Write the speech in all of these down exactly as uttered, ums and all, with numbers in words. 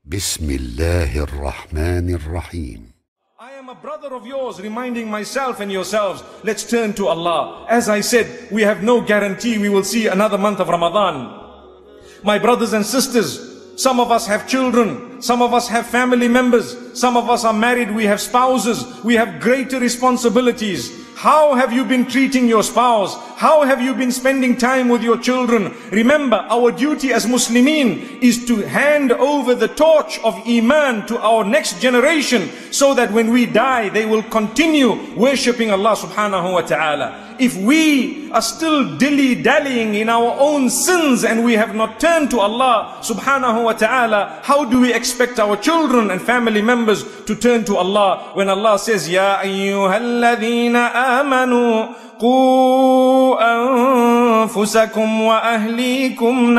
بسم الله الرحمن الرحيم. I am a brother of yours, reminding myself and yourselves, let's turn to Allah. As I said, we have no guarantee we will see another month of Ramadan. My brothers and sisters, some of us have children, some of us have family members, some of us are married, we have spouses, we have greater responsibilities. How have you been treating your spouse? How have you been spending time with your children? Remember, our duty as Muslimin is to hand over the torch of Iman to our next generation, so that when we die, they will continue worshipping Allah subhanahu wa ta'ala. If we are still dilly-dallying in our own sins and we have not turned to Allah subhanahu wa ta'ala, how do we expect our children and family members to turn to Allah when Allah says, Ya ayyuhalladhina amanu qu anfusakum wa ahlikum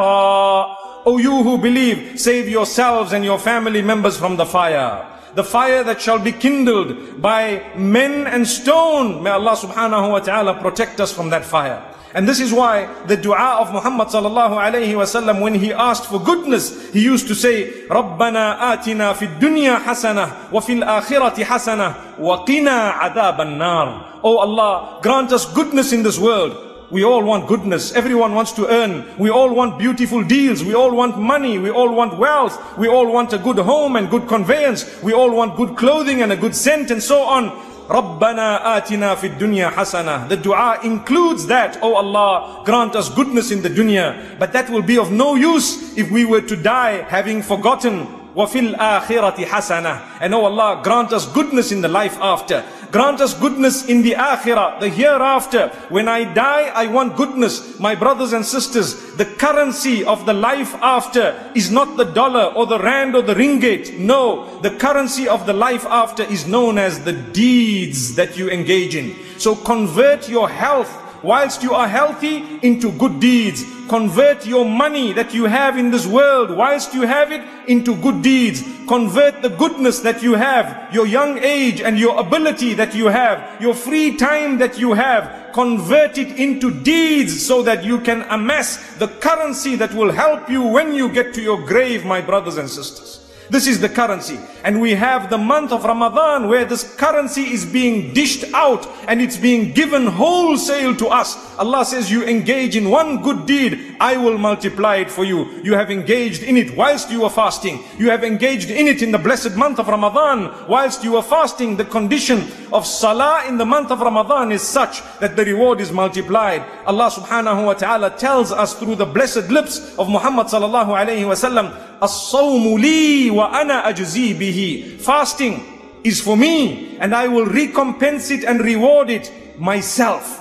nara. O you who believe, save yourselves and your family members from the fire. The fire that shall be kindled by men and stone. May Allah subhanahu wa ta'ala protect us from that fire. And this is why the dua of Muhammad sallallahu alayhi wa sallam, when he asked for goodness, he used to say, Rabbana atina fid dunya hasanah wa fil akhirati hasanah wa qina adhaban nar. Oh Allah, grant us goodness in this world. We all want goodness. Everyone wants to earn. We all want beautiful deals. We all want money. We all want wealth. We all want a good home and good conveyance. We all want good clothing and a good scent and so on. Rabbana atina fid dunya hasana. The dua includes that. Oh Allah, grant us goodness in the dunya. But that will be of no use if we were to die having forgotten. وَفِي الْآخِرَةِ حَسَنَةً. And oh Allah, grant us goodness in the life after. Grant us goodness in the akhirah, the hereafter. When I die, I want goodness. My brothers and sisters, the currency of the life after is not the dollar or the rand or the ringgit. No, the currency of the life after is known as the deeds that you engage in. So convert your health whilst you are healthy into good deeds. Convert your money that you have in this world whilst you have it into good deeds. Convert the goodness that you have, your young age and your ability that you have, your free time that you have. Convert it into deeds so that you can amass the currency that will help you when you get to your grave, my brothers and sisters. This is the currency. And we have the month of Ramadan where this currency is being dished out and it's being given wholesale to us. Allah says, you engage in one good deed, I will multiply it for you. You have engaged in it whilst you are fasting. You have engaged in it in the blessed month of Ramadan whilst you are fasting. The condition of salah in the month of Ramadan is such that the reward is multiplied. Allah subhanahu wa ta'ala tells us through the blessed lips of Muhammad sallallahu alayhi wa sallam, As-sawmu li wa ana ajzi bihi. Fasting is for me and I will recompense it and reward it myself.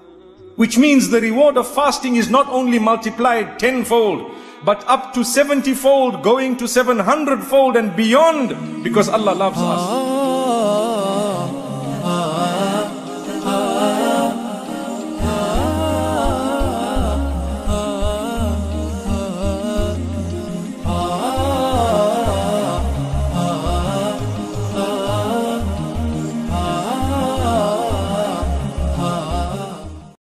Which means the reward of fasting is not only multiplied tenfold, but up to seventy fold, going to seven hundred fold and beyond, because Allah loves us.